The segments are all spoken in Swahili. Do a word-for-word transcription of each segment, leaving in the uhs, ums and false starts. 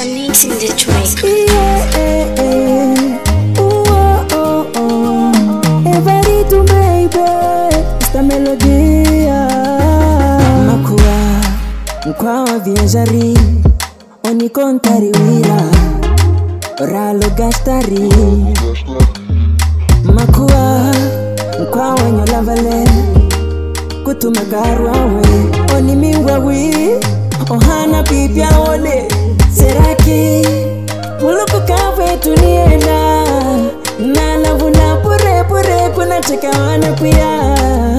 mix in the track. Yeah, eh, eh. Ooh, oh, oh, oh. Evarito, baby, esta melodia. Makua, mkwawa viajari, oni kontari wira, oralo gastari. Makua, mkwawa nyolavale, kutumagarwawe, oni miwawi, ohana pipia ole. Seraki, muluku kawe tunienda, nana vuna pure pure kuna chekawana kuya.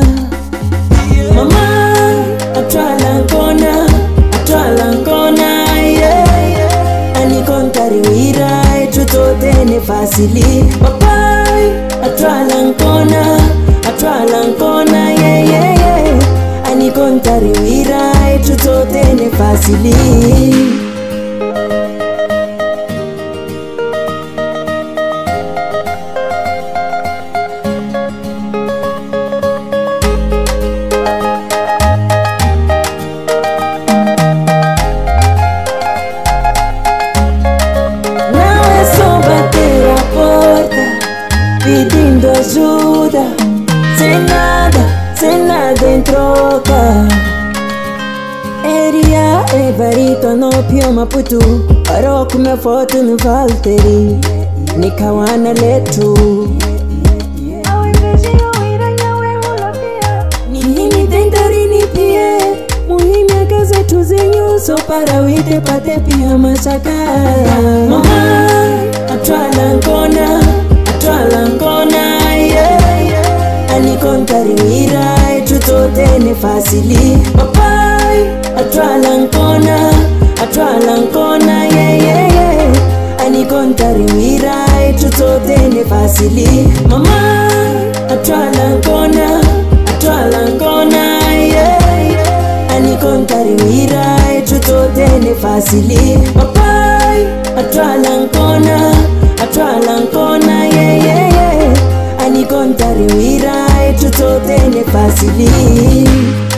Mama, Athuala Ankona, Athuala Ankona, yeah, yeah. Ani kontari wira, chutote ne fasili. Papa, Athuala Ankona, Athuala Ankona, yeah, yeah, yeah. Ani kontari wira, chutote ne fasili. Pedindo ajuda, sem nada, sem nada em troca. Eria, Evarito, no pioma putu, parou com minha foto no Valtteri, nikawana letu. Nini tentari ni pie, muhimi kaze tuzenyu, so para wite pate pia masakara. Mama, Athuala Ankona, Athuala Ankona, yeah, yeah. Ani kontari wira, chutote ne fasili. Papa, Athuala Ankona, Athuala Ankona, yeah, yeah, yeah. Ani kontari wira, chutote ne fasili. Mama, Athuala Ankona, Athuala Ankona, yeah, yeah. Ani kontari wira, chutote ne fasili. Papa, Athuala Ankona, Athuala Ankona, yeah, yeah, yeah. Ani kontari wira, chutote ne fasili.